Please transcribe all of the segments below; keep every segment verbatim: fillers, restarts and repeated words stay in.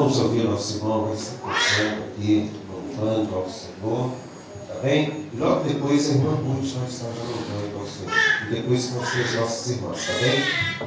vamos ouvir o nosso irmão, vai se puxando aqui, louvando ao Senhor, tá bem? E logo depois a irmã Ruth vai estar já louvando ao Senhor. E depois nós temos nossas irmãs, tá bem?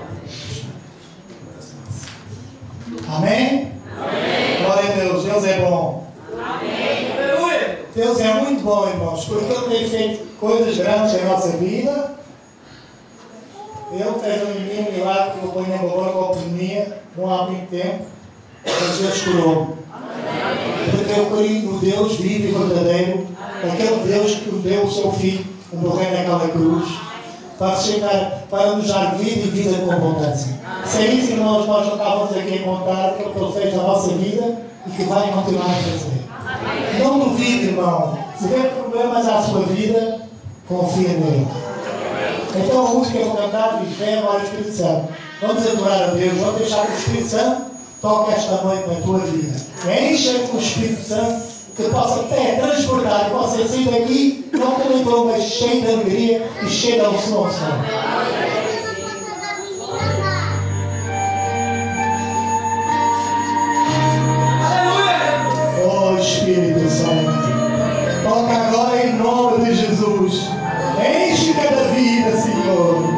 Amém? Amém? Glória a Deus, Deus é bom. Amém. Deus é muito bom, irmãos, porque Ele tem feito coisas grandes em nossa vida. Ele fez em mim um milagre que eu ponho na boca com a pneumonia, não há muito tempo, mas Deus curou-me. Porque eu creio no Deus vivo e verdadeiro, aquele Deus que deu o seu Filho a morrer naquela cruz, para, chegar, para nos dar vida e vida com abundância. Sem isso, irmãos, nós não estávamos aqui a contar aquilo que Ele fez na nossa vida e que vai continuar a fazer. Não duvide, irmão. Se tiver problemas à sua vida, confia nele. Então a música que eu vou cantar diz: vem agora o Espírito Santo. Vamos adorar a Deus, vamos deixar que o Espírito Santo toque esta noite na tua vida. Encha com o Espírito Santo, que possa até transportar, que possa sair daqui, não como entrou, mas cheio de alegria e cheio de unção. Oh Espírito Santo, toca agora em nome de Jesus. Enche cada vida, Senhor.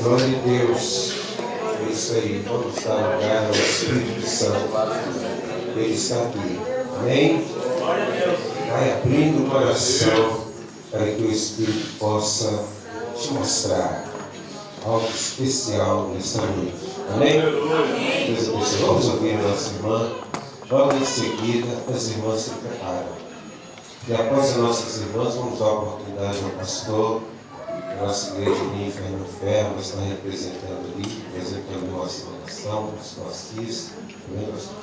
Glória a Deus. É isso aí. Vamos dar lugar ao Espírito Santo. Ele está aqui. Amém? Vai abrindo o coração para que o Espírito possa te mostrar algo especial nesta noite. Amém? Deus abençoe. Vamos ouvir a nossa irmã. Logo em seguida, as irmãs se preparam. E após as nossas irmãs, vamos dar a oportunidade ao pastor da nossa igreja de Inferno Ferro, está representando ali, representando a nossa nação, o pastor Assis. Amém, pastor?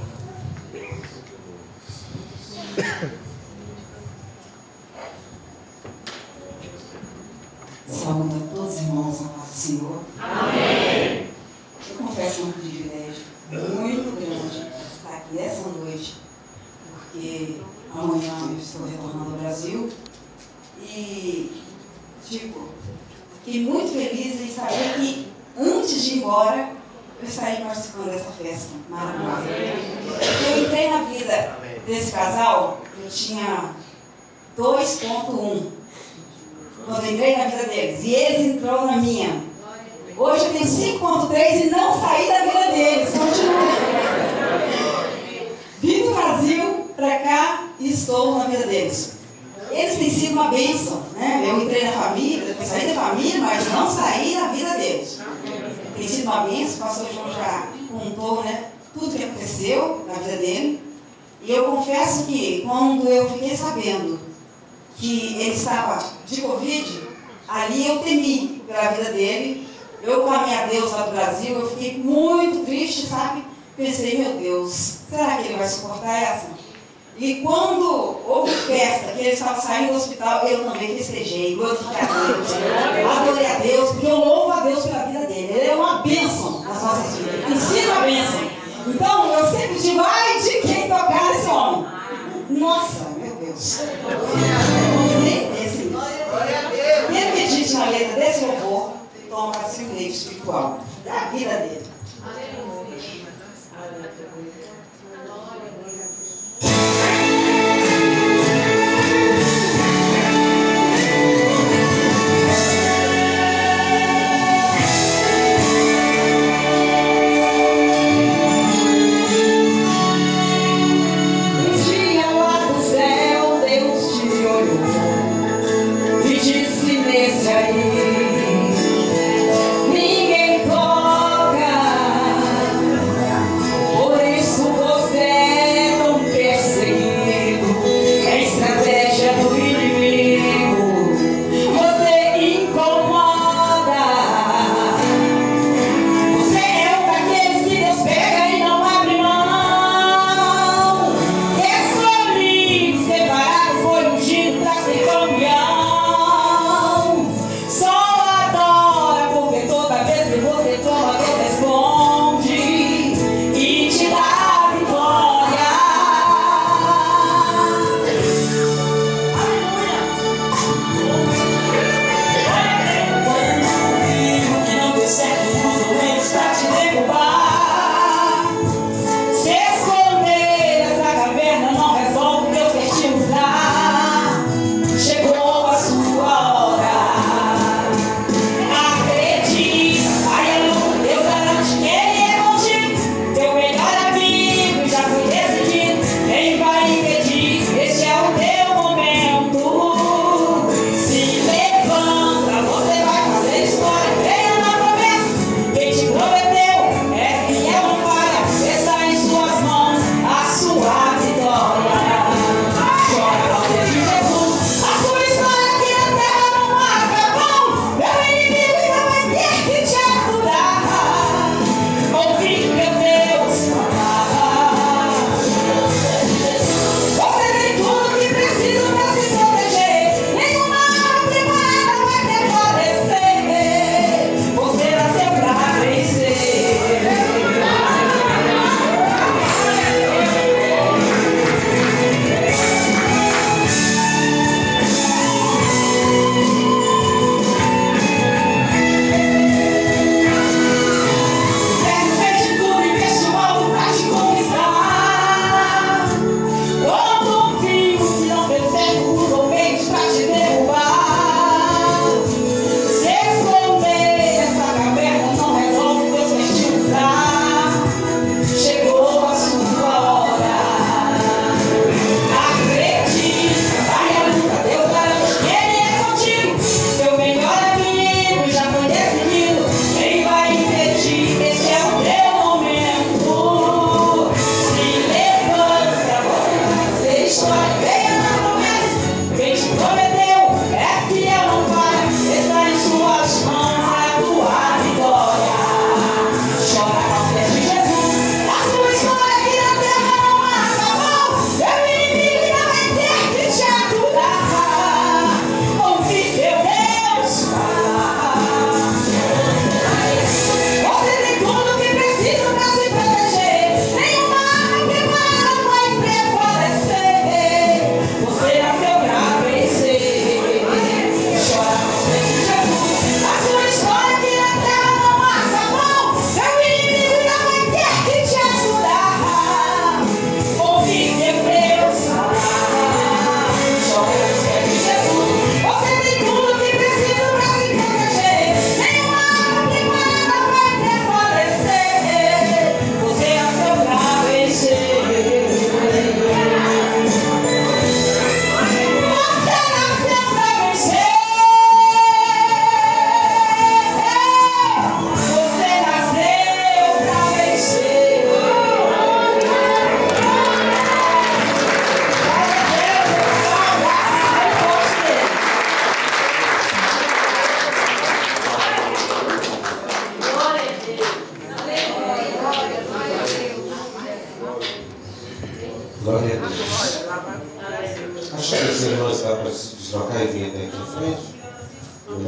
Saúde a todos os irmãos na paz do Senhor. Amém. Eu confesso, é um privilégio muito grande estar aqui essa noite, porque amanhã eu estou retornando ao Brasil e, tipo, fiquei muito feliz em saber que antes de ir embora eu estarei participando dessa festa maravilhosa. Eu entrei na vida desse casal, eu tinha dois ponto um. Quando eu entrei na vida deles, e eles entrou na minha. Hoje eu tenho cinco ponto três e não saí da vida deles. Continuo. Vim do Brasil para cá e estou na vida deles. Eles têm sido uma bênção, né? Eu entrei na família, depois saí da família, mas não saí da vida deles. Tem sido uma bênção, o pastor João já contou, né, tudo que aconteceu na vida dele. E eu confesso que quando eu fiquei sabendo que ele estava de Covid, ali eu temi pela vida dele. Eu clamei a Deus lá do Brasil, eu fiquei muito triste, sabe? Pensei, meu Deus, será que ele vai suportar essa? E quando houve festa, que ele estava saindo do hospital, eu também festejei, glorifiquei a Deus, adorei a Deus, porque eu louvo a Deus pela vida dele. Ele é uma bênção nas nossas vidas, ensina a bênção. Então, eu sempre digo, ai de quem tocar esse homem. Nossa, meu Deus. Quem medite na letra desse louvor, toma assim um leite espiritual da vida dele. Ninguém toca, por isso você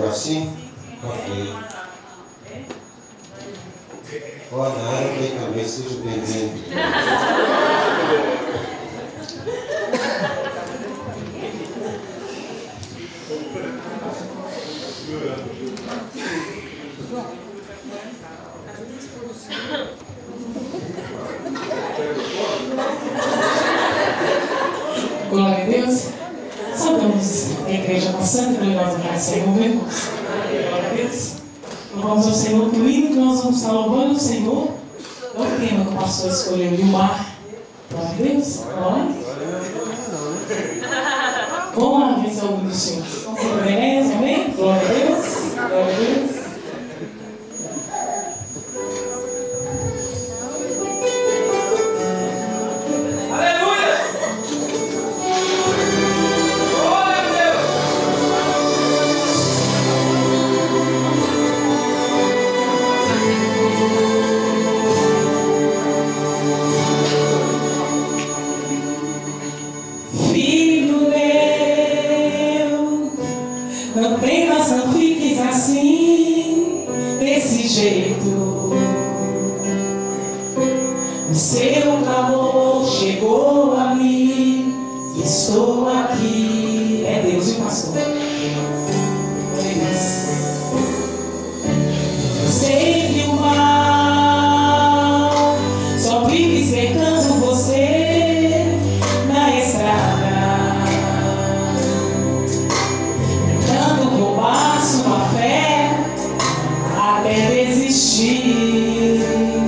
bracinho? Ok. Ó, na área bem também, seja bem-vindo. Glória a Deus. Saudamos a igreja passando e gloriosa paz do Senhor, meu irmão. Glória a Deus. Louvamos ao Senhor que o hino que nós vamos estar louvando o Senhor é o tema que o pastor escolheu, e o mar. Glória a Deus. Glória. Vamos lá ver se é o hino do Senhor. Vamos para o Veneza, amém? Glória a Deus. Glória a Deus. O seu clamor chegou a mim, estou aqui. É Deus, e o pastor? É Deus. Sei que o mar só vive cercando você na estrada, tentando roubar sua fé até desistir.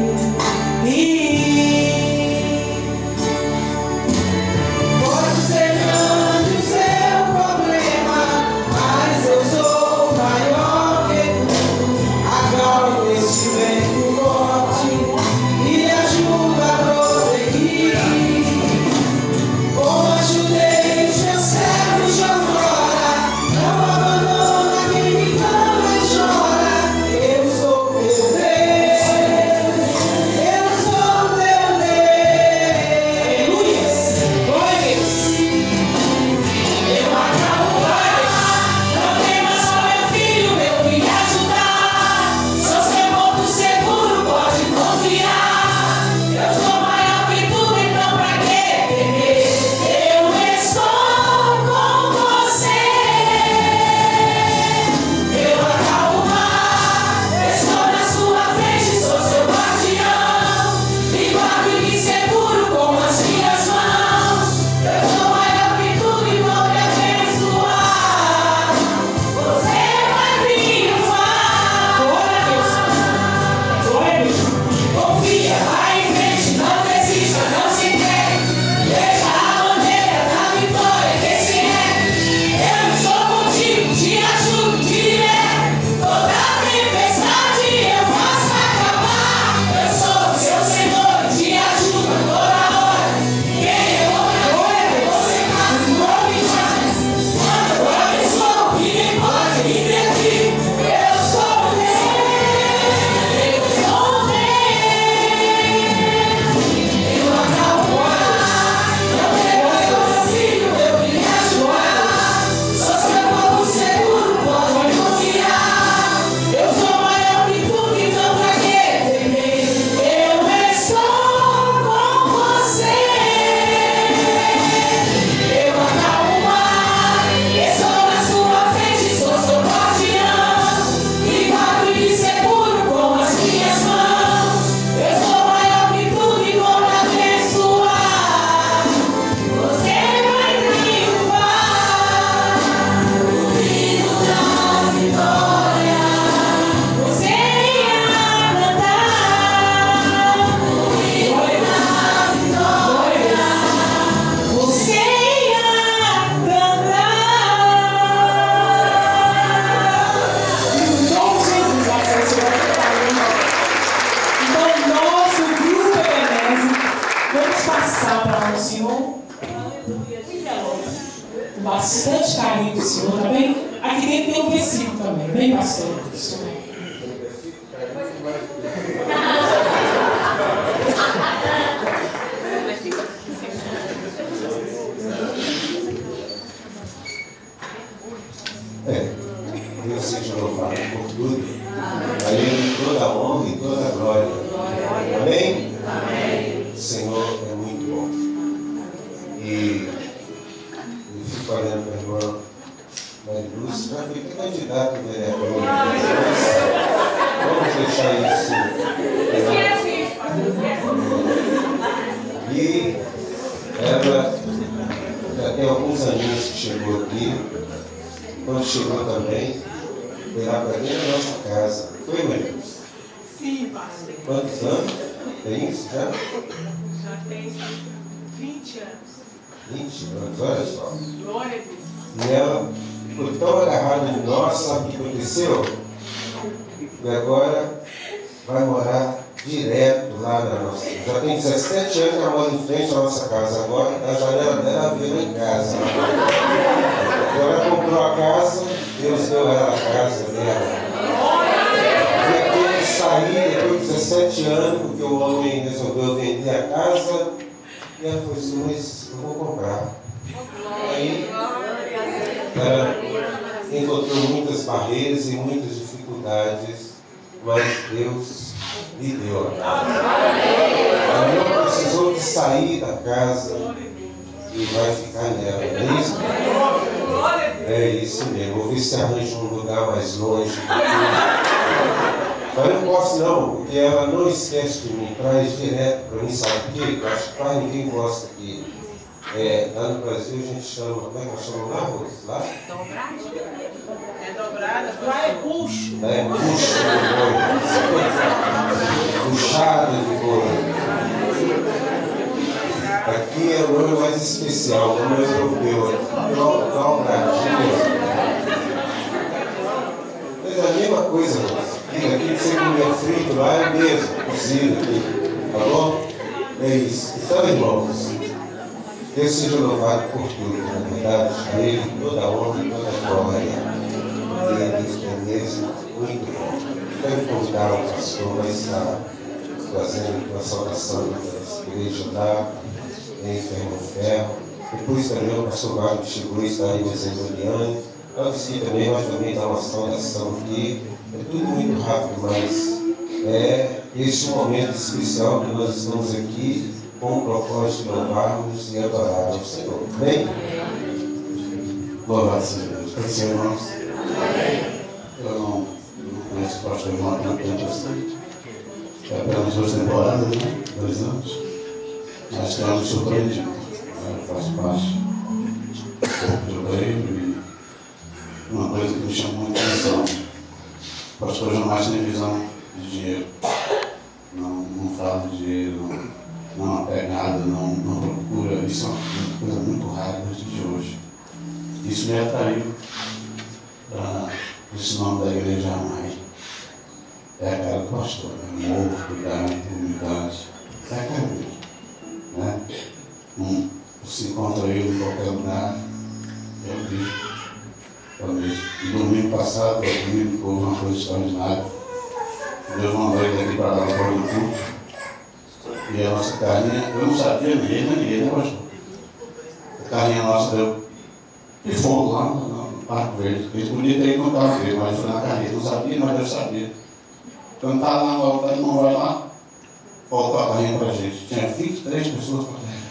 Bastante carinho do Senhor, tá bem? Aqui dentro tem um versículo também, bem, pastor? É, Deus seja louvado por tudo. A Ele toda a honra e toda a glória. Amém? Amém. O Senhor é muito bom. E eu fico olhando para a irmã Mariluz, já fui candidato a vereador. Vamos deixar isso. E ela já tem alguns aninhos que chegou aqui. Quando chegou também, foi lá para dentro da nossa casa. Foi, Mariluz? Sim, pastor. Quantos anos? Tem isso já? Já tem vinte anos. vinte anos, olha só. Glória a Deus. E ela ficou tão agarrada de nós, sabe o que aconteceu? E agora vai morar direto lá na nossa. Já tem dezessete anos que ela mora em frente à nossa casa. Agora, da janela dela, virou em casa. Agora ela comprou a casa, Deus deu ela a casa dela. Depois de sair, depois de dezessete anos, porque o homem resolveu vender a casa, e ela falou assim, mas eu vou comprar. Aí ela encontrou muitas barreiras e muitas dificuldades, mas Deus lhe deu a casa. Ela não precisou de sair da casa e vai ficar nela, é isso? É isso mesmo, vou ver se arranja um lugar mais longe. Mas eu não posso não, porque ela não esquece de mim, traz direto para mim, sabe por quê? Eu acho que quase ninguém gosta aqui. É, lá no Brasil a gente chama, como é que nós chamamos lá, Rose? Lá? É dobrada, lá é puxo. É, puxa de boi. Puxada de boi. Aqui é o nome mais especial, o nome europeu. Dobradinha. Mas é a mesma coisa, Rose. Aqui que você comia frito lá é mesmo, cozido aqui. Tá bom? É isso. Então, irmãos, Deus seja louvado por tudo, na verdade, a Ele toda a honra e toda a glória. Ele é mesmo muito bom. Quero convidar o pastor a estar fazendo uma saudação das igrejas lá, em Ferro Ferro. Depois também o pastor Marcos chegou e está aí desenvolvendo. Antes que também nós também dar uma saudação aqui. É tudo muito rápido, mas é este momento especial que nós estamos aqui com o propósito de louvarmos e adorar ao Senhor. Amém? Louvado seja Deus. Pode ser, irmãos? Eu não, não conheço o pastor irmão há tanto tempo assim. É apenas duas temporadas, né? Dois anos. Mas temos surpreendido. Eu faço parte do corpo de obreiro e uma coisa que me chama muita atenção. O pastor jamais tem visão de dinheiro. Não, não fala de dinheiro, não, não é pegada, não, não procura. Isso é uma coisa muito rara nos dias de hoje. Isso me atraiu para esse nome da igreja Amai. É a cara do pastor, é amor, cuidado, humildade. É a cara dele. Né? Não se encontra ele em qualquer lugar. Eu vi. Eu mesmo. No domingo passado, o domingo houve uma coisa extraordinária. Deus mandou ele daqui para lá para o culto. E a nossa carrinha, eu não sabia nem ele, nem ele, né, pastor? A carrinha nossa deu de fogo lá no, no Parque Verde. Ele podia ter ido no Parque Verde, mas foi na carrinha. Não sabia, mas Deus sabia. Quando estava lá no altar, não vai lá, voltou a carrinha para a gente. Tinha vinte e três pessoas para carregar.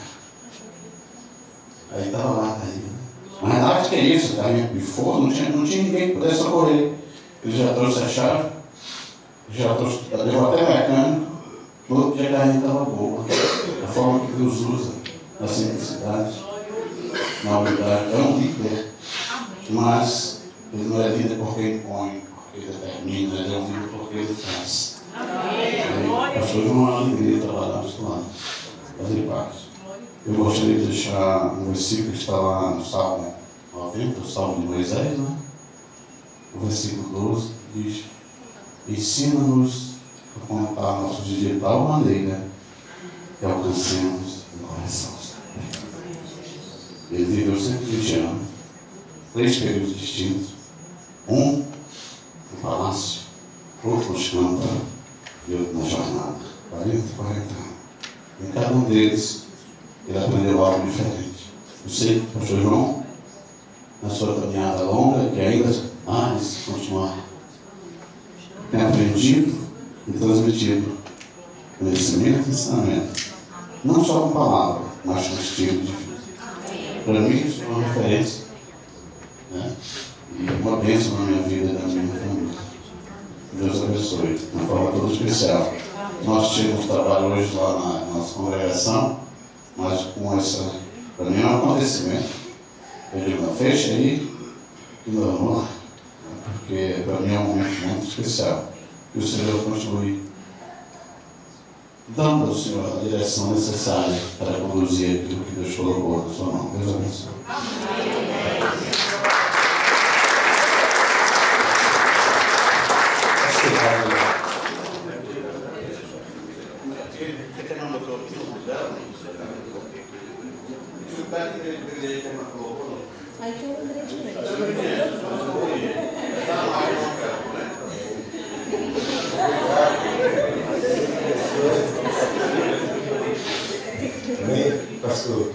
Aí estava lá a carrinha. Mas nada que é isso, a carrinha pifou, não tinha, não tinha ninguém que pudesse socorrer. Ele já trouxe a chave, já trouxe, levou até mecânico, no outro dia a carrinha estava boa. A forma que Deus usa, na simplicidade, na humildade, é um líder. Mas ele não é líder porque impõe, porque determina, ele é um líder porque ele faz. Amém. Pastor João, é uma alegria trabalhar com isso lá, fazer parte. Eu gostaria de deixar um versículo que está lá no Salmo noventa, o Salmo de Moisés, né? O versículo doze diz: ensina-nos a contar nossos dias de tal maneira que alcancemos no coração. Ele viveu cento e vinte anos, três períodos distintos, um no palácio, outro nos campos e outro na jornada, quarenta e quarenta anos. Em cada um deles, ele aprendeu algo diferente. Eu sei que o pastor João, na sua caminhada longa, que ainda mais continuar tem aprendido e transmitido conhecimento e ensinamento. Não só com palavra, mas com estilo de vida. Para mim, isso é uma referência, né? E uma bênção na minha vida e na minha família. Deus abençoe, de uma forma toda especial. Nós tínhamos trabalho hoje lá na nossa congregação, mas com essa, para mim é um acontecimento. Eu digo, não, fecha aí e não vamos lá, porque para mim é um momento muito especial. E o Senhor continue dando ao Senhor a direção necessária para conduzir aquilo que Deus colocou na sua mão. Deus abençoe. Aí que eu lembrei de mim. Amém, pastor?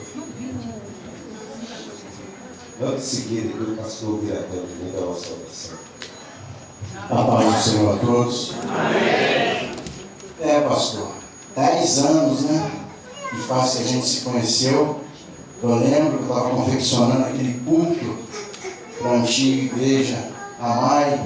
Vamos seguir aqui o pastor Biratão, que da nossa oração. A paz do Senhor a todos. Amém. É, pastor, dez anos, né? Que faz que a gente se conheceu. Eu lembro que eu estava confeccionando aquele púlpito para a antiga igreja Amai,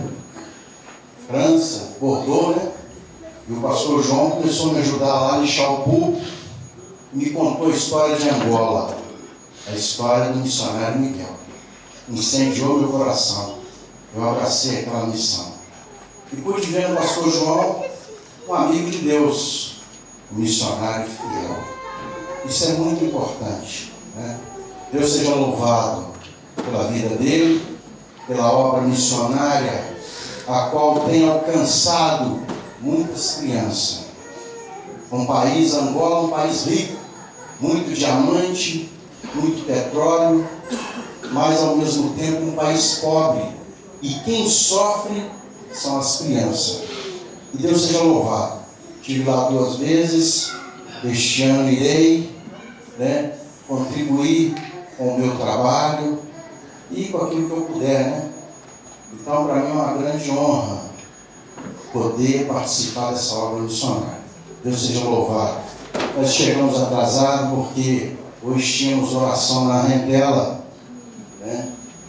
França, Bordeaux, né? E o pastor João começou a me ajudar lá a lixar o púlpito e me contou a história de Angola, a história do missionário Miguel. Incendiou meu coração. Eu abracei aquela missão. E pude ver no pastor João um amigo de Deus, um missionário fiel. Isso é muito importante, né? Deus seja louvado pela vida dele, pela obra missionária, a qual tem alcançado muitas crianças. Um país, Angola, um país rico, muito diamante, muito petróleo, mas ao mesmo tempo um país pobre. E quem sofre são as crianças. E Deus seja louvado. Estive lá duas vezes, este ano irei, né, contribuir com o meu trabalho e com aquilo que eu puder, né? Então, para mim é uma grande honra poder participar dessa obra missionária. Deus seja louvado. Nós chegamos atrasados porque hoje tínhamos oração na Rendela, né?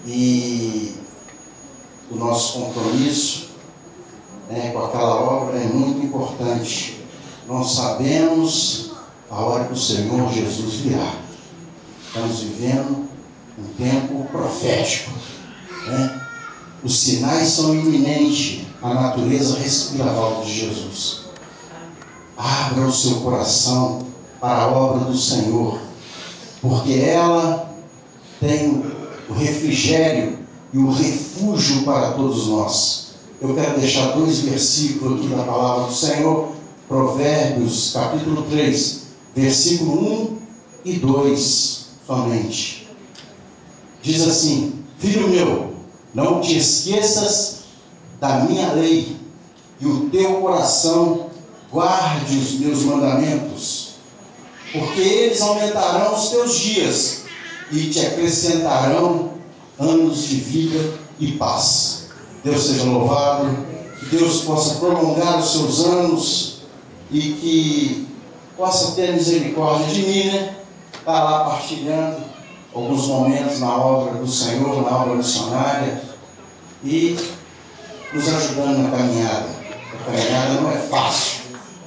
E o nosso compromisso, né, com aquela obra é muito importante. Nós sabemos a hora que o Senhor Jesus virá. Estamos vivendo um tempo profético, né? Os sinais são iminentes. A natureza respira a volta de Jesus. Abra o seu coração para a obra do Senhor, porque ela tem o refrigério e o refúgio para todos nós. Eu quero deixar dois versículos aqui da palavra do Senhor. Provérbios, capítulo três, versículo um e dois somente. Diz assim: filho meu, não te esqueças da minha lei, e o teu coração guarde os meus mandamentos, porque eles aumentarão os teus dias e te acrescentarão anos de vida e paz. Deus seja louvado, que Deus possa prolongar os seus anos e que possa ter misericórdia de mim, né? Estar lá partilhando alguns momentos na obra do Senhor, na obra missionária e nos ajudando na caminhada. A caminhada não é fácil,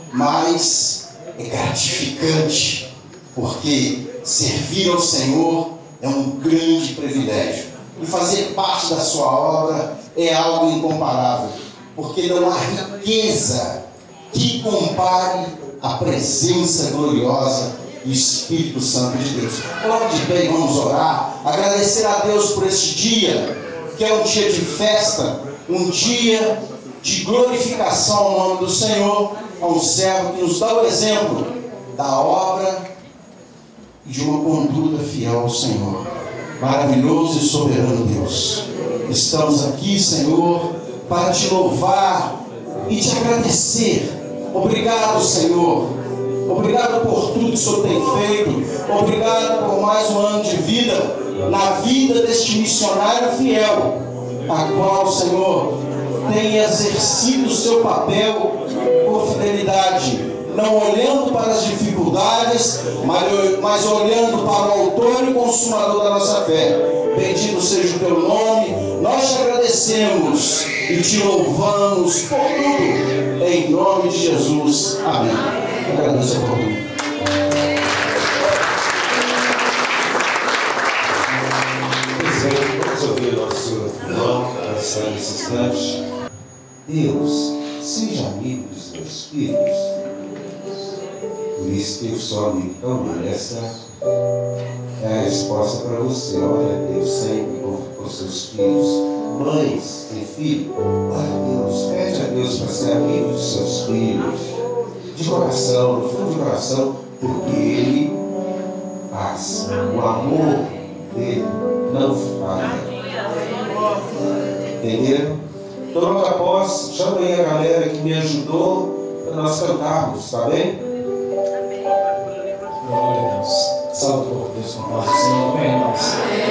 mas é gratificante, porque servir ao Senhor é um grande privilégio. E fazer parte da sua obra é algo incomparável, porque não há riqueza que compare a presença gloriosa do Espírito Santo de Deus. Coloque de pé e vamos orar, agradecer a Deus por este dia, que é um dia de festa, um dia de glorificação ao nome do Senhor, a um servo que nos dá o exemplo da obra e de uma conduta fiel ao Senhor. Maravilhoso e soberano Deus, estamos aqui, Senhor, para te louvar e te agradecer. Obrigado, Senhor. Obrigado por tudo que o Senhor tem feito. Obrigado por mais um ano de vida na vida deste missionário fiel, a qual, Senhor, tem exercido o seu papel com fidelidade, não olhando para as dificuldades, mas, mas olhando para o autor e consumador da nossa fé. Bendito seja o teu nome, nós te agradecemos e te louvamos por tudo, em nome de Jesus. Amém. Agradeço por tudo. Vamos ouvir o nosso irmão canção nesse instante. Deus, seja amigo dos meus filhos. Por isso que eu sou amigo também. Essa é a resposta para você. Olha Deus sempre com, com seus filhos. Mães tem filho, olha Deus, pede a Deus para ser amigo dos seus filhos. De coração, no fundo de coração, porque Ele faz. O amor dele não falha. Entenderam? Então, logo após, chama aí a galera que me ajudou para nós cantarmos, tá bem? Glória a Deus. Salve por Deus com paz do Senhor. Amém, irmãos?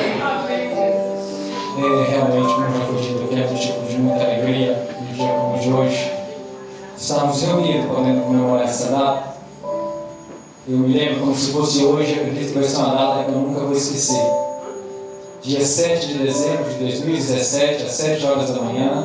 É, realmente, como já foi dito aqui, é um tipo de muita alegria no dia como o de hoje. Estamos reunidos podendo comemorar essa data. Eu me lembro como se fosse hoje, eu acredito que vai ser uma data que eu nunca vou esquecer. Dia sete de dezembro de dois mil e dezessete, às sete horas da manhã,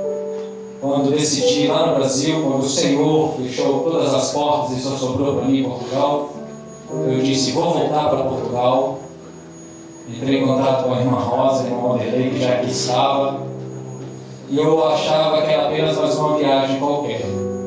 quando decidi lá no Brasil, quando o Senhor fechou todas as portas e só sobrou para mim em Portugal, eu disse, vou voltar para Portugal. Entrei em contato com a irmã Rosa, a irmã Wanderlei, que já aqui estava, e eu achava que era apenas mais uma viagem qualquer.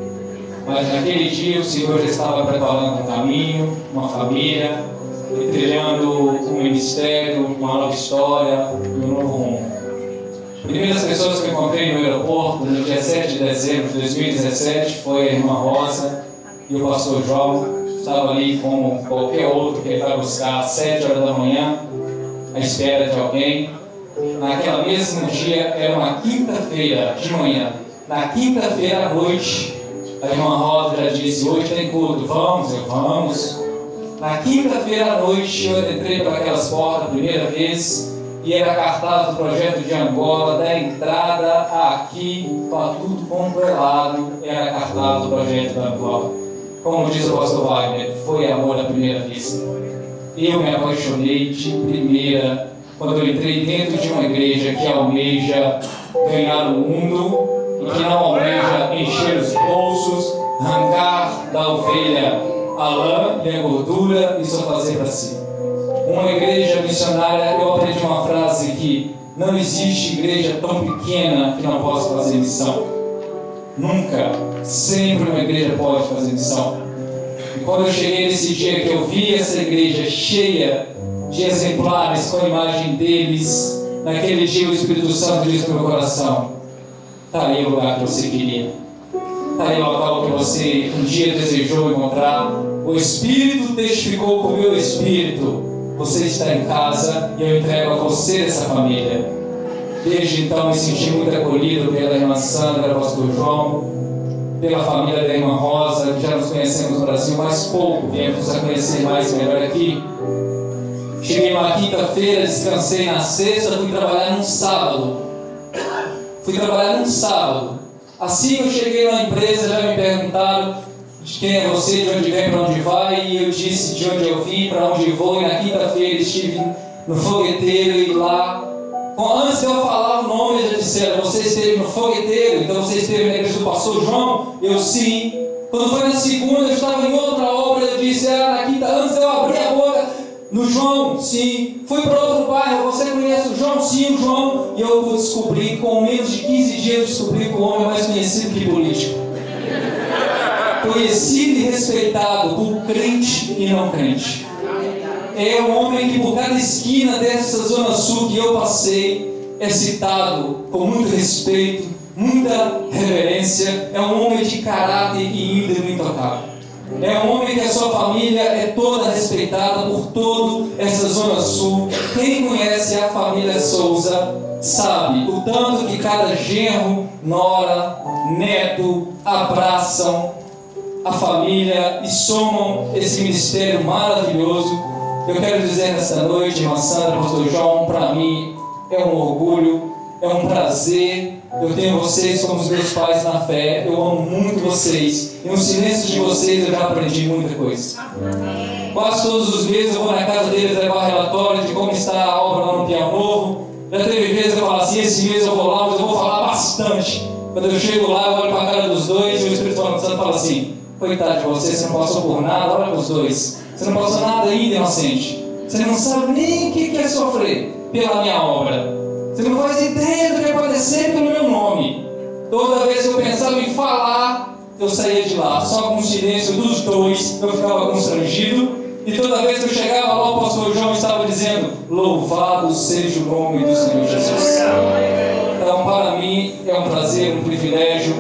Mas naquele dia o Senhor já estava preparando um caminho, uma família, e trilhando um ministério, uma nova história e um novo rumo. Primeiras pessoas que eu encontrei no aeroporto no dia sete de dezembro de dois mil e dezessete foi a irmã Rosa e o pastor João. Estava ali como qualquer outro que ele vai buscar às sete horas da manhã, à espera de alguém. Naquela mesmo dia, era uma quinta-feira de manhã. Na quinta-feira à noite, a irmã Rosa já disse, hoje tem culto, vamos, eu vamos. Na quinta-feira à noite, eu entrei para aquelas portas a primeira vez e era cartaz do projeto de Angola, da entrada aqui, para tudo controlado, era cartaz do projeto de Angola. Como diz o pastor Wagner, foi amor à primeira vista. Eu me apaixonei de primeira quando eu entrei dentro de uma igreja que almeja ganhar o mundo e que não almeja encher os bolsos, arrancar da ovelha a lã e a gordura e só fazer para si. Uma igreja missionária, eu aprendi uma frase que não existe igreja tão pequena que não possa fazer missão. Nunca, sempre uma igreja pode fazer missão. E quando eu cheguei nesse dia que eu vi essa igreja cheia de exemplares com a imagem deles, naquele dia o Espírito Santo disse no meu coração, está aí o lugar que você queria. Está aí o local que você um dia desejou encontrar. O Espírito testificou com o meu Espírito. Você está em casa e eu entrego a você essa família. Desde então me senti muito acolhido pela irmã Sandra, pastor João, pela família da irmã Rosa, que já nos conhecemos no Brasil mais pouco, viemos a conhecer mais e melhor aqui. Cheguei na quinta-feira, descansei na sexta, fui trabalhar num sábado. Fui trabalhar num sábado. Assim que eu cheguei na empresa, já me perguntaram de quem é você, de onde vem, para onde vai, e eu disse de onde eu vim, para onde vou, e na quinta-feira estive no fogueteiro e lá. Antes de eu falar o nome, eles já disseram, você esteve no fogueteiro, então você esteve na igreja do pastor João? Eu sim. Quando foi na segunda, eu estava em outra obra, eu disse, ah, na quinta, antes de eu abrir a boca, no João, sim. Fui para outro bairro, você conhece o João? Sim, o João. E eu descobri, com menos de quinze dias, eu descobri que o homem é mais conhecido que político. Conhecido e respeitado por crente e não crente. É um homem que por cada esquina dessa zona sul que eu passei é citado com muito respeito, muita reverência. É um homem de caráter e índole intocável. É um homem que a sua família é toda respeitada por toda essa zona sul. Quem conhece a família Souza sabe o tanto que cada genro, nora, neto abraçam a família e somam esse ministério maravilhoso. Eu quero dizer nesta noite, irmã Sandra, pastor João, para mim é um orgulho, é um prazer Eu tenho vocês como os meus pais na fé. Eu amo muito vocês. E no silêncio de vocês eu já aprendi muita coisa. Quase todos os meses eu vou na casa deles levar relatório de como está a obra lá no Pião Novo. Já teve vezes eu falo assim, esse mês eu vou lá, mas eu vou falar bastante. Quando eu chego lá, eu olho para a cara dos dois e o Espírito Santo fala assim: coitado de você, você não passou por nada, olha para os dois. Você não passou nada ainda, inocente. Você não sabe nem o que é sofrer pela minha obra. Você não faz ideia do que padecer pelo meu nome. Toda vez que eu pensava em falar, eu saía de lá. Só com o silêncio dos dois eu ficava constrangido. E toda vez que eu chegava lá, o pastor João estava dizendo: louvado seja o nome do Senhor Jesus. Então, para mim, é um prazer, um privilégio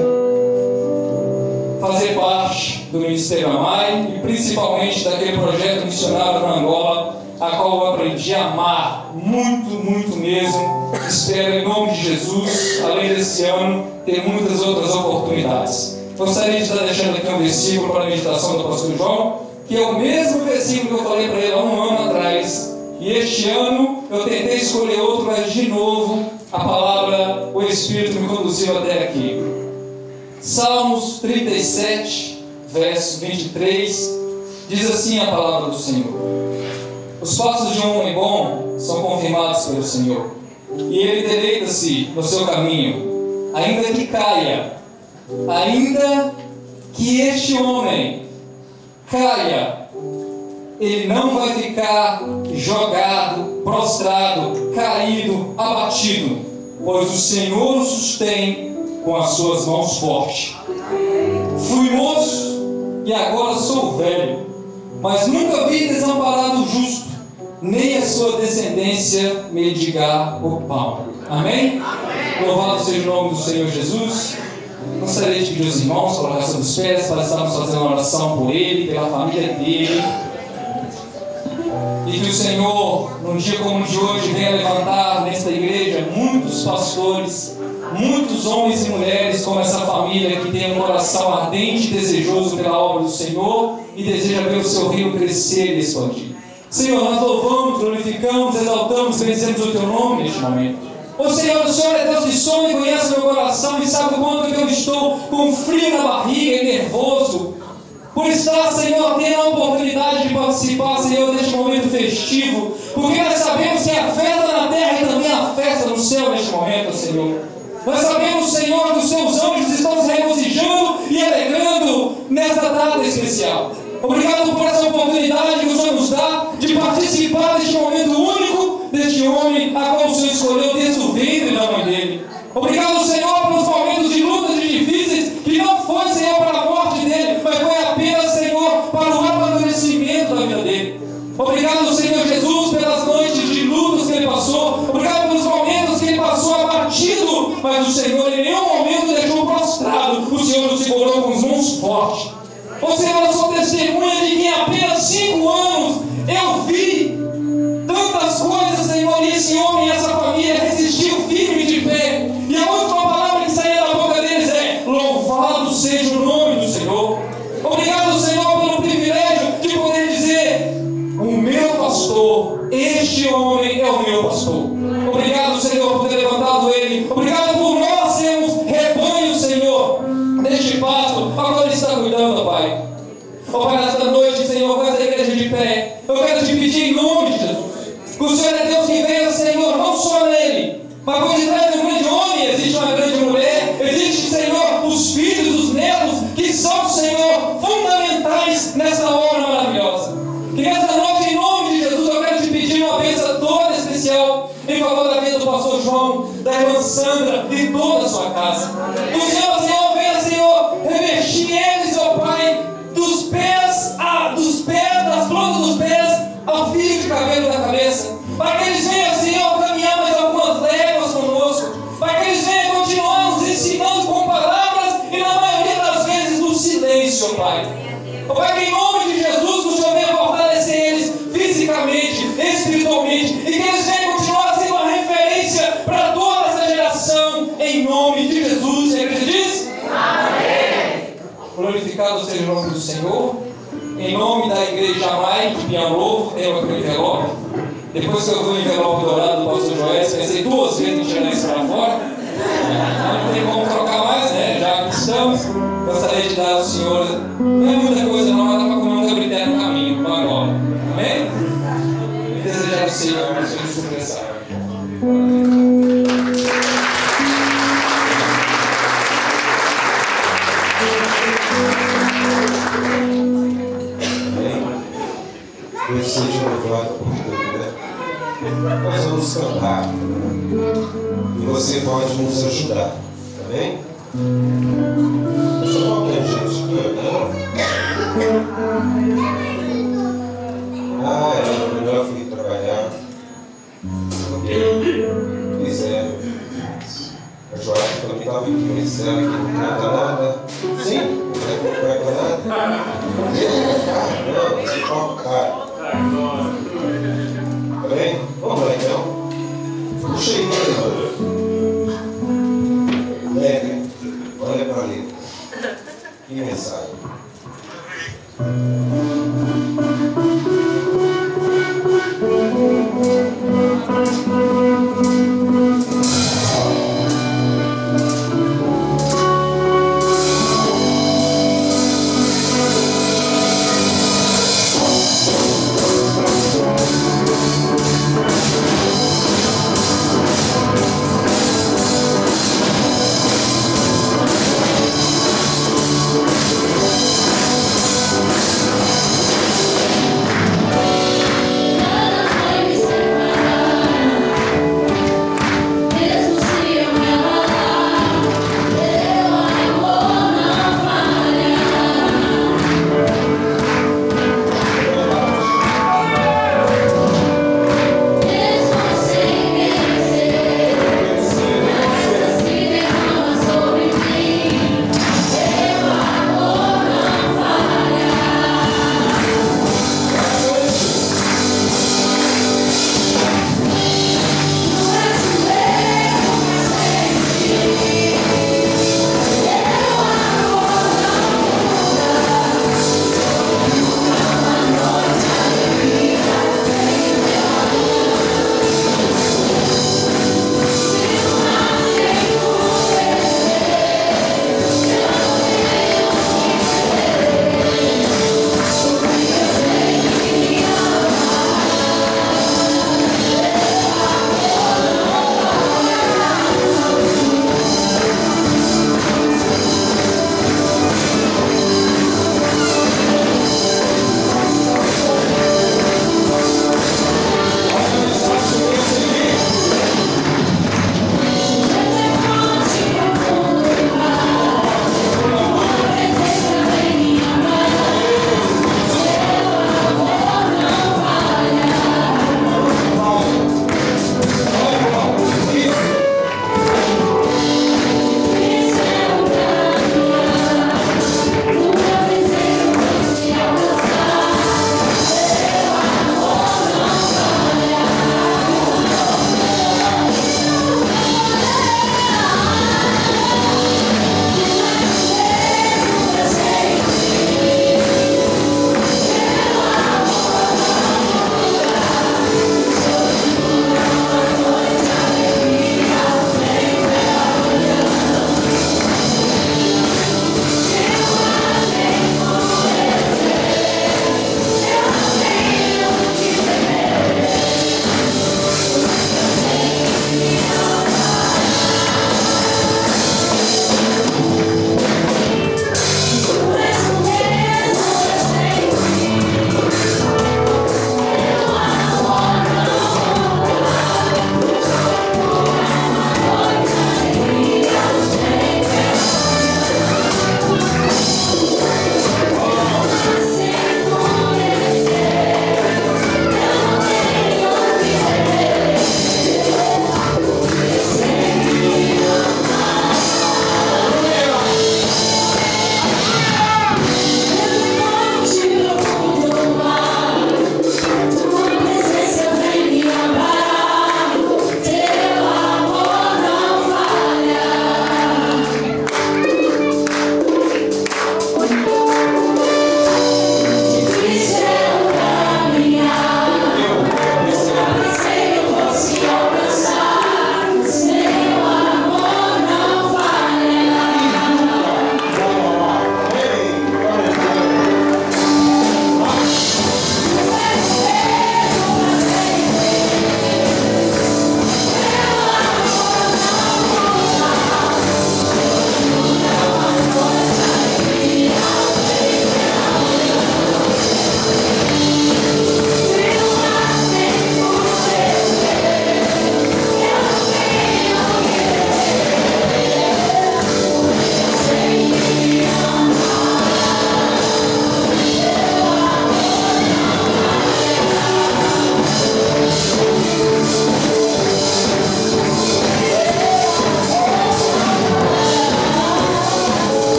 fazer parte do Ministério Amai e principalmente daquele projeto missionário na Angola, a qual eu aprendi a amar muito, muito mesmo. Espero, em nome de Jesus, além desse ano, ter muitas outras oportunidades. Gostaria de estar deixando aqui um versículo para a meditação do pastor João, que é o mesmo versículo que eu falei para ele há um ano atrás. E este ano eu tentei escolher outro, mas de novo a palavra, o Espírito me conduziu até aqui. Salmos trinta e sete, verso vinte e três, diz assim a palavra do Senhor: os passos de um homem bom são confirmados pelo Senhor, e ele deleita-se no seu caminho, ainda que caia, ainda que este homem caia, ele não vai ficar jogado, prostrado, caído, abatido, pois o Senhor o sustém com as suas mãos fortes. Fui moço e agora sou velho, mas nunca vi desamparado o justo, nem a sua descendência mendigar o pão. Amém? Amém? Louvado seja o nome do Senhor Jesus. Gostaria de pedir aos irmãos colocar sobre os pés para estarmos fazendo uma oração por ele, pela família dele. E que o Senhor, num dia como o de hoje, venha levantar nesta igreja muitos pastores, muitos homens e mulheres como essa família que tem um coração ardente e desejoso pela obra do Senhor e deseja ver o seu reino crescer e expandir. Senhor, nós louvamos, glorificamos, exaltamos, bendizemos o teu nome neste momento. Ô Senhor, o Senhor é Deus que sonha e conhece meu coração e sabe o quanto que eu estou com frio na barriga e nervoso por estar, Senhor, tendo a oportunidade de participar, Senhor, deste momento festivo, porque nós sabemos que a festa na terra e também a festa no céu neste momento, Senhor. Nós sabemos, Senhor, que os seus anjos estão se regozijando e alegrando nesta data especial. Obrigado por essa oportunidade que o Senhor nos dá de participar deste momento único, deste homem a qual o Senhor escolheu desde o ventre da mãe dele. Obrigado, Senhor, pelos momentos de lutas e difíceis, que não foi, Senhor, para a morte dele, mas foi apenas, Senhor, para o amadurecimento da vida dele. Obrigado, Senhor Jesus, pelas noites de lutas que ele passou. Obrigado pelos momentos que ele passou abatido, mas o Senhor em nenhum momento deixou prostrado. O Senhor o segurou com as mãos fortes. Ô Senhor, eu sou testemunha de que em apenas cinco anos eu vi tantas coisas, Senhor, e esse homem e essa família resistiu firme de pé. E a última palavra que saía da boca deles é: louvado seja o nome do Senhor. Obrigado, Senhor, pelo privilégio de poder dizer: o meu pastor, este homem é o meu pastor. Obrigado, Senhor, por ter levantado ele. Obrigado por nós sermos rebanho, Senhor, deste pasto, agora ele está cuidando, Pai. Ó Pai, nesta noite, Senhor, com essa igreja de pé, eu quero te pedir em nome de Jesus, que o Senhor é Deus que venha, Senhor, não só nele, mas por detrás de um grande homem existe uma grande mulher, existe, Senhor, os filhos, os netos, que são, Senhor, fundamentais nessa obra maravilhosa. Que nessa noite, em nome de Jesus, eu quero te pedir uma bênção toda especial em favor da vida do pastor João, da irmã Sandra e toda a sua casa. O Senhor, Senhor, venha, Senhor, revestir eles, ó Pai, dos pés, a, dos pés, das plantas dos pés, ao fio de cabelo da cabeça, para que eles venham, Senhor, caminhar mais algumas léguas conosco, para que eles venham continuar nos ensinando com palavras e, na maioria das vezes, no silêncio, ó Pai. Ó Pai, que em nome de Jesus, o Senhor venha fortalecer eles fisicamente, espiritualmente, e que eles venham continuar sendo uma referência para toda essa geração, em nome de Jesus. E a igreja diz: amém. Glorificado seja o nome do Senhor. Em nome da igreja Amai de Pião Novo, tem aqui o envelope. Depois que eu vi o envelope dourado do pastor Joés, pensei duas vezes em tirar isso para fora. Não tem como trocar mais, né? Já que estamos, gostaria de dar ao Senhor, não é muita coisa não, mas dá para comer um cabrité no caminho, uma agora. Amém? E desejar ao Senhor a sua expressão. Deus seja louvado por tudo, né? Nós vamos cantar. E você pode nos ajudar, tá bem? Só falta gente aqui, né? Ah, é melhor eu fui trabalhar. Pois é. A Joana também estava aqui, mas ela que não canta nada. Sim, não canta nada. Ah, não, você toca. Tá bem? Vamos lá então. Puxa aí, Leve, olha para ali. Que mensagem.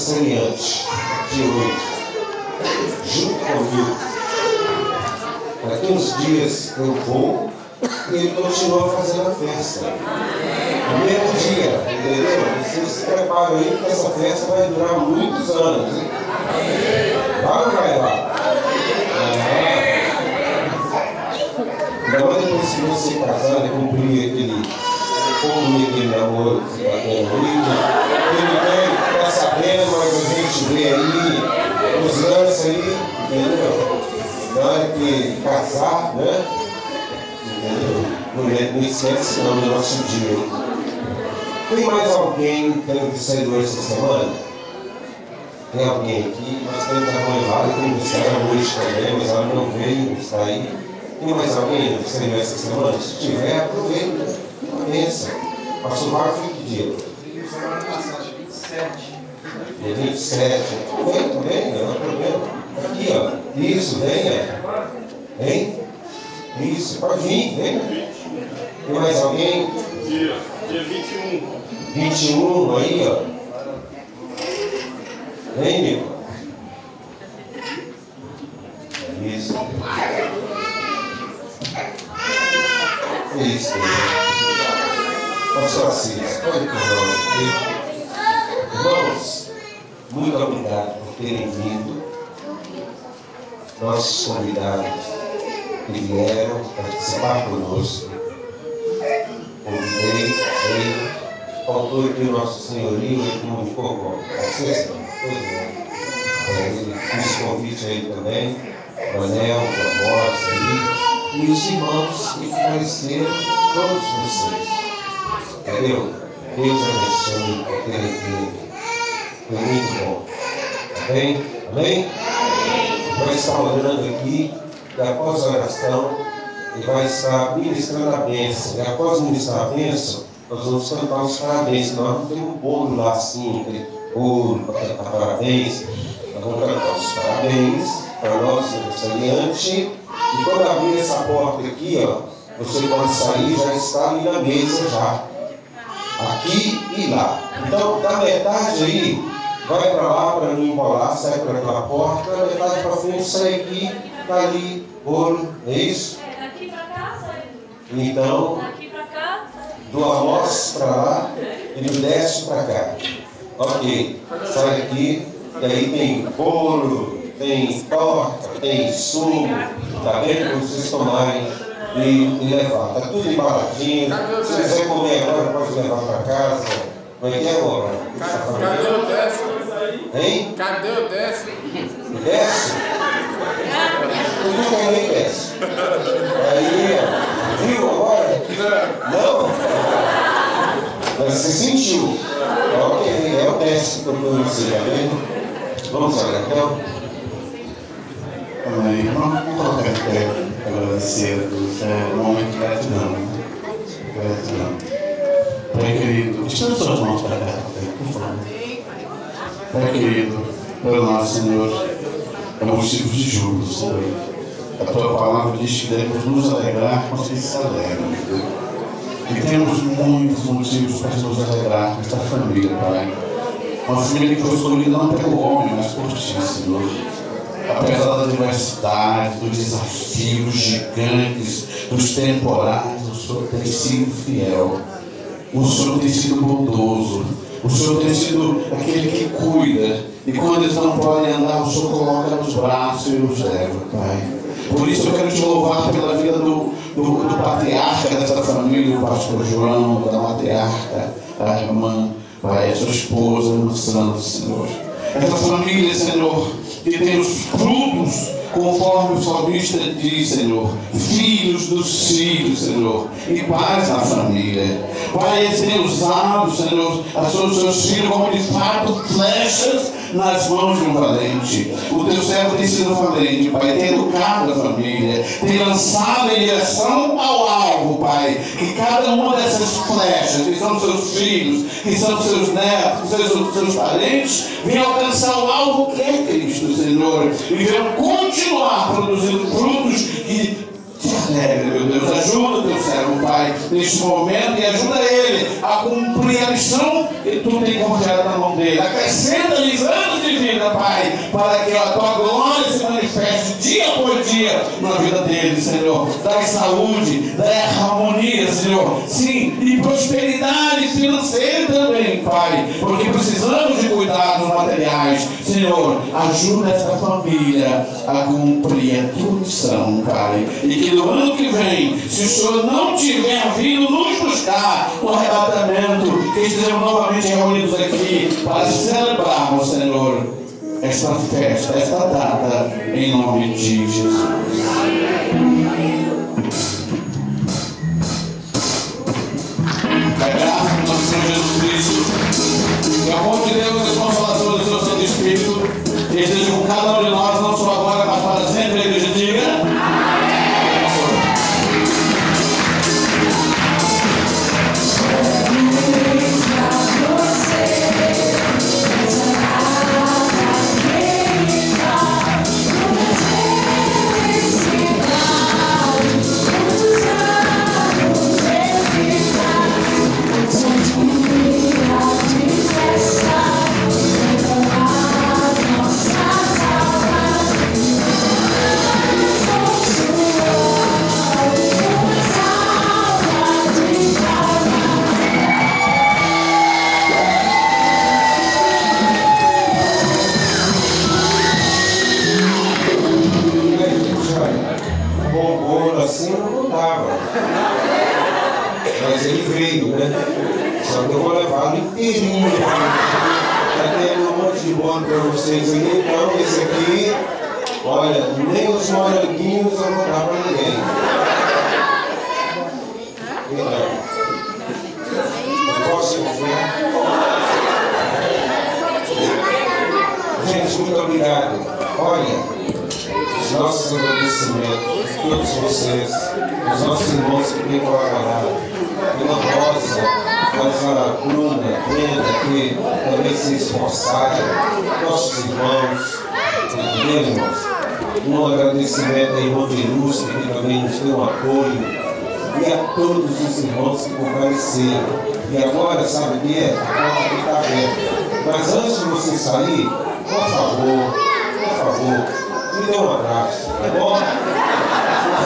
aniversariante de hoje, junto comigo. Daqui uns dias eu vou e ele continua fazendo a festa. No mesmo dia, entendeu? Vocês se preparam aí, porque essa festa vai durar muitos anos. Hein? Vai ou vai lá? Ainda mais depois que você casar e cumprir aquele, concluir aquele namoro que você está tendo aí, ele tem, está sabendo, mas a gente vê aí, os lances aí, entendeu? Na hora que casar, né? Entendeu? Não esquece não do nosso dia. Tem mais alguém tendo que sair dois essa semana? Tem alguém aqui? Nós temos a mãe lá, tem que sair hoje também, mas ela não veio, está aí. Tem mais alguém que saiu essa semana? Se tiver, aproveita. Pensa. Pastor Marco foi que dia? vinte e sete. Dia vinte e sete. Vem também, não há problema. Aqui, ó. Isso, venha. Vem. Isso, pode vir, vem. Tem mais alguém? Dia, dia vinte e um. vinte e um, aí, ó. Vem, meu. Isso. Isso. Pastor Assis, pode ir por nós. Irmãos, muito obrigado por terem vindo. Nossos convidados que vieram participar conosco. Convidei ele, faltou aqui o nosso senhorio, ele comunicou com a sexta. Ele fez convite a ele também, o Anel, o Amós, aí. E os irmãos que conheceram todos vocês. Entendeu? Deus abençoe por terem vindo. Foi muito bom. Amém? Amém? Vai estar orando aqui e após a oração ele vai estar ministrando a bênção. E após ministrar a bênção, nós vamos cantar os parabéns. Nós não temos um bolo lá assim, aquele bolo para cantar parabéns. Nós vamos cantar os parabéns para o nosso aniversariante. E quando abrir essa porta aqui, ó, você pode sair, já está ali na mesa já. Aqui e lá. Então, da metade aí, vai para lá para não embolar, sai para aquela porta, da metade para frente, sai aqui, está ali, bolo, é isso? É daqui para cá, sai. Então, Daqui para cá, do almoço para lá e do décimo para cá. Ok, sai aqui, e aí tem bolo, tem torta, tem sumo, tá bem? Para vocês tomarem e, e levar. Está tudo embaladinho. Se quiser comer agora, pode levar para casa. Como é que é, amor? Cadê o décimo? Hein? Cadê o décimo? Desce? Tudo também desce. Aí, ó. Viu agora? Não? Mas você sentiu. Ok, é o décimo que eu pronunciei, tá vendo? Vamos orar então? Amém. Vamos colocar em pé, agradecer a Deus. É um momento de gratidão. Gratidão. Pai querido, estenda suas mãos para cá, por favor. Pai querido, pelo nosso Senhor, é motivo de júbilo, Senhor. A tua palavra diz que devemos nos alegrar com os que se alegram. E temos muitos motivos para nos alegrar com esta família, Pai. Uma família que foi escolhida não pelo homem, mas por ti, Senhor. Apesar da diversidade, dos desafios gigantes, dos temporais, o Senhor tem sido fiel. O Senhor tem sido bondoso. O Senhor tem sido aquele que cuida. E quando eles não podem andar, o Senhor coloca nos braços e os leva, Pai. Por isso eu quero te louvar pela vida do, do, do patriarca dessa família, o pastor João, da matriarca, a irmã, Pai, a sua esposa, irmã Sandra, Senhor. Essa família, Senhor, que tem os frutos, conforme o salmista diz, Senhor, filhos dos filhos, Senhor, e paz na família. Pai, eles têm usado, Senhor, os seus filhos como de fato flechas nas mãos de um valente. O teu servo tem sido valente, Pai, tem educado a família, tem lançado em direção ao alvo, Pai, que cada uma dessas flechas, que são seus filhos, que são seus netos, que são seus parentes, venham alcançar o alvo que é Cristo, Senhor, e venham continuar produzindo frutos que te regras, meu Deus. Ajuda o teu servo, Pai, neste momento, e ajuda ele a cumprir a missão que tu tem confiado na mão dele. Acrescenta-lhes anos de vida, Pai, para que a tua glória se manifeste dia por dia na vida dele, Senhor. Dai saúde, dai harmonia, Senhor. Sim, e prosperidade financeira também, Pai, porque precisamos de cuidados materiais. Senhor, ajuda essa família a cumprir a tua missão, Pai. E que no ano que vem, se o Senhor não tiver vindo nos buscar no arrebatamento, que estejamos novamente reunidos aqui para celebrarmos, Senhor, esta festa, esta data, em nome de Jesus. A graça do nosso Senhor Jesus Cristo, e o amor de Deus e a consolação do seu Santo Espírito esteja com cada um de nós, não só agora, mas para sempre. A igreja diga. Assim não dava. Mas ele veio, né? Só que eu vou levá-lo inteirinho. Tá tendo um monte de bolo para vocês aí. Então, esse aqui, olha, nem os moranguinhos eu vou dar para ninguém. Então, posso confiar? Gente, muito obrigado. Olha, os nossos agradecimentos, todos vocês, os nossos irmãos que têm colaborado, pela Rosa, a Bruna, Brenda, que também se esforçaram, nossos irmãos, entendeu, irmãos? Um agradecimento à irmã Verusca, que também nos deu um apoio, e a todos os irmãos que compareceram. E agora, sabe o que é? A porta está aberta. Mas antes de você sair, por favor, por favor, me dê um abraço, tá bom?